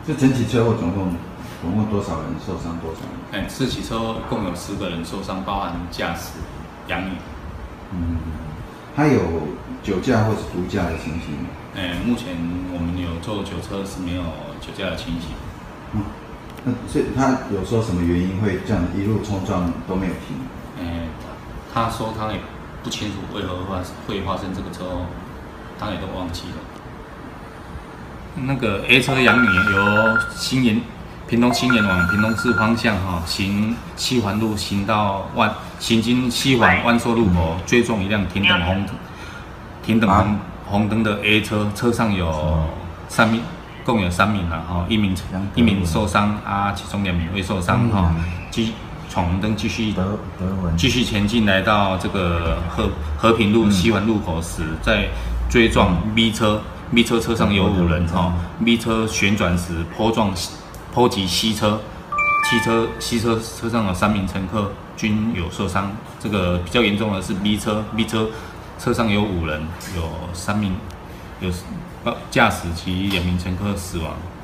这整起车祸总共多少人受伤？多少人？ 这起车共有10个人受伤，包含驾驶、养女。 他有酒驾或是毒驾的情形吗？ 目前我们有做酒测是没有酒驾的情形。 所以他有说什么原因会这样一路冲撞都没有停？ 他说他也不清楚为何会发生这个车祸，他也都忘记了。那个 A 车养女由屏东新延往屏东市方向行西环路行经西环万寿路口，追撞一辆停等红灯的 A 车，车上有共有3名一名受伤其中2名未受伤闯红灯继续前进，来到这个和平路西环路口时，在追撞 B 车车上有5人B 车旋转时波及西车，西车上有3名乘客均有受伤，这个比较严重的是 B 车车上有5人，有3名驾驶及2名乘客死亡。